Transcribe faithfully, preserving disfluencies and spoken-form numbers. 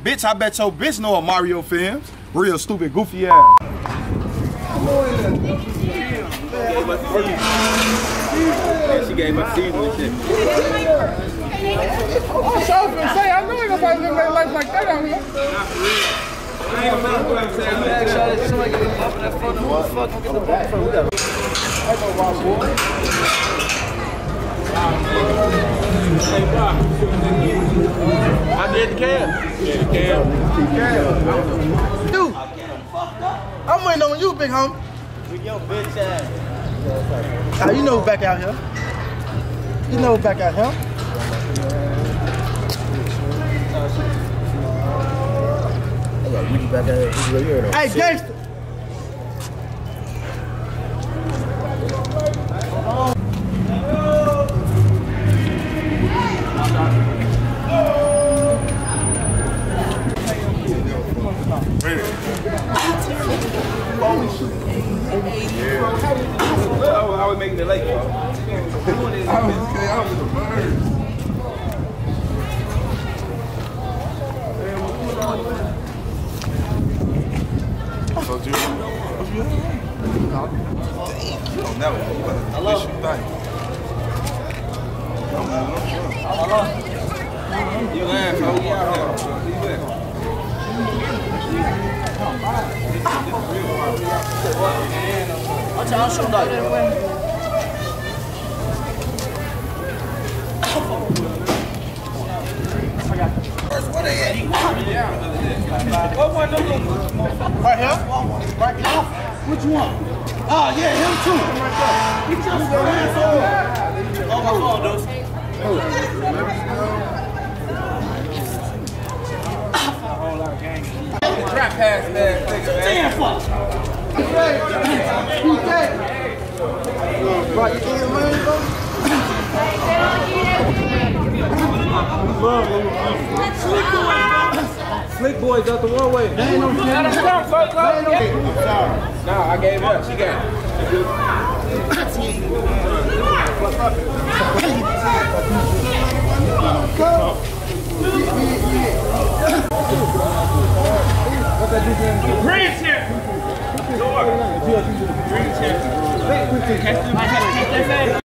bitch, I bet your bitch know AMarioFilm. Real stupid, goofy ass. Yeah, she gave my season and shit. Oh, sure, say, I know ain't nobody live their life like that out here. Not for real. I ain't gonna matter what I'm saying. I'm actually somebody get up in that phone. Who the fuck get the ball from? We got I go wild boy. I did the cam. Yeah, the cam. Dude, I'm waiting on you, big homie. With your bitch ass. Oh, you know who's back out here. You know who's back out here. Hey, gangster. I was making it late, bro. I was in the bird. So, dude, what you doing? You don't never know what you think. Hello. You lying, bro. We out here. You there? I'll tell you that. What one of them? Right here? Right here? Which one? Oh, yeah, him too. He just ran forward. Oh, my phone, dude. Trap pass, man. Damn, fuck. He's dead. He's dead. Right, you think money, bro? Slick boys out the one way. They ain't no shit. Nah, I gave up. She got it. Green's here! Green's here.